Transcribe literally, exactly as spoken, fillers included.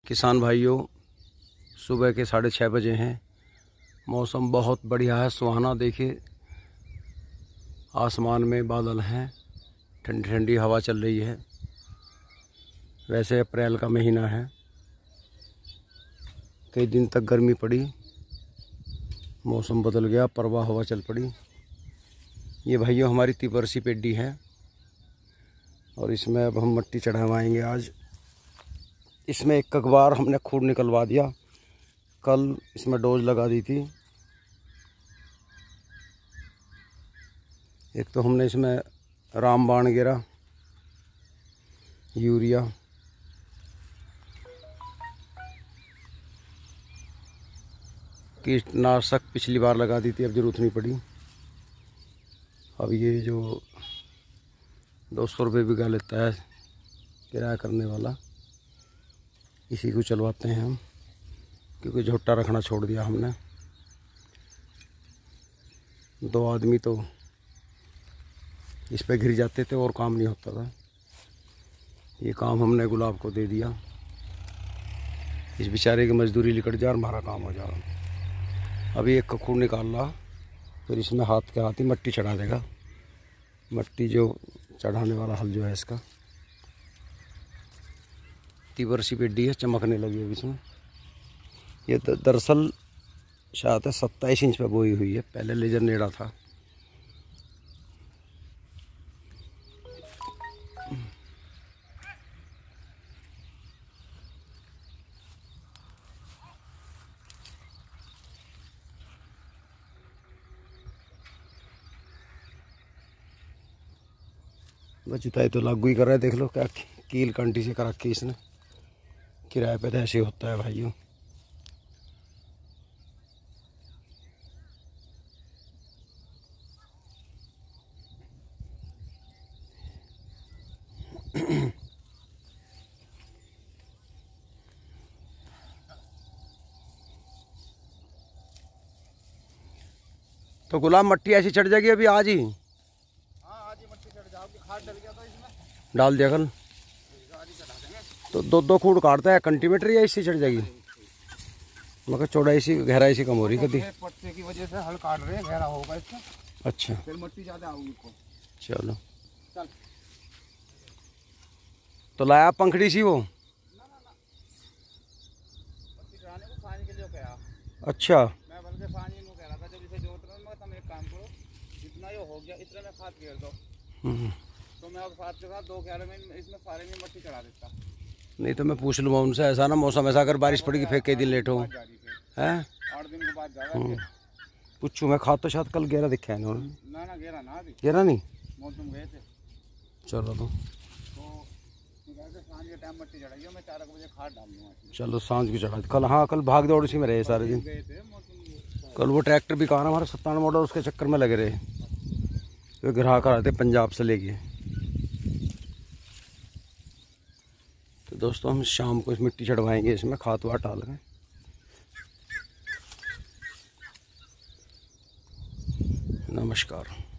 किसान भाइयों, सुबह के साढ़े छः बजे हैं। मौसम बहुत बढ़िया है, सुहाना। देखिए आसमान में बादल हैं, ठंडी ठंडी हवा चल रही है। वैसे अप्रैल का महीना है, कई दिन तक गर्मी पड़ी, मौसम बदल गया, प्रवाह हवा चल पड़ी। ये भाइयों हमारी तिबरसी पेड्डी है और इसमें अब हम मिट्टी चढ़ावाएंगे आज। इसमें एक बार हमने खूर निकलवा दिया, कल इसमें डोज लगा दी थी। एक तो हमने इसमें रामबाण गिरा, यूरिया, कीटनाशक पिछली बार लगा दी थी, अब जरूरत नहीं पड़ी। अब ये जो दो सौ रुपये बीघा लेता है किराया करने वाला, इसी को चलवाते हैं हम, क्योंकि झोट्टा रखना छोड़ दिया हमने। दो आदमी तो इस पे घिर जाते थे और काम नहीं होता था। ये काम हमने गुलाब को दे दिया, इस बेचारे की मजदूरी निकट जा और हमारा काम हो जा। अभी एक कखूर निकाल रहा, फिर इसमें हाथ के हाथ ही मिट्टी चढ़ा देगा। मिट्टी जो चढ़ाने वाला हल जो है इसका तिबरसी पेड्डी है, चमकने लगी है इसमें। ये दरअसल शायद है सत्ताईस इंच पे बोई हुई है, पहले लेजर नेड़ा था। बस जुताई तो लागू ही कर रहा है। देख लो क्या कील कंटी से कर रखी इसने। किराए पे तो ऐसे होता है भाइयों। तो गुलाब मट्टी ऐसी चढ़ जाएगी अभी आज ही? हाँ आज ही मट्टी चढ़ जाओगी, खाद डल गया तो इसमें डाल दिया कल। तो दो दो फुट काटता है कंटीमीटर या इससे चढ़ जाएगी? मगर चौड़ाई सी गहराई सी कम हो रही कभी पट्टे की वजह से हल काट रहे हैं, गहरा होगा इसका। अच्छा, फिर मट्टी ज्यादा आऊगी इसको। चलो चल। तो लाया पंखड़ी सी वो? ना ना ना, मट्टी चढ़ाने को सानी के लिए कहा। अच्छा, मैं बल्कि सानी को कह रहा था जब इसे जोत रहा हूं, तुम एक काम करो, जितना ये हो गया इतने में खाद घेर दो। तो मैं अब खाद के साथ दो क्यारे में इसमें सारे में मट्टी चढ़ा देता। नहीं तो मैं पूछ लूँगा उनसे, ऐसा ना मौसम ऐसा अगर बारिश पड़ेगी फिर कई दिन लेट हो हैं। आठ दिन के बाद जाएगा। पूछू मैं, खाद तो शायद कल गहरा दिखा है इन्होंने। ना ना गहरा ना, अभी गहरा नहीं। मौसम गए थे। चलो तो सांझ के टाइम मट्टी चढ़ाइए, मैं चार बजे खाद डाल दूँगा। चलो सांझ की चढ़ा। कल हाँ कल भाग दौड़ सी में रहे सारे दिन। कल वो ट्रैक्टर भी कहा ना हमारा सत्तावन मॉडल, उसके चक्कर में लगे रहे। वे ग्राहक आ रहे थे पंजाब से लेके। तो दोस्तों हम शाम को इस मिट्टी चढ़वाएंगे, इसमें खाद वाद डाल के। नमस्कार।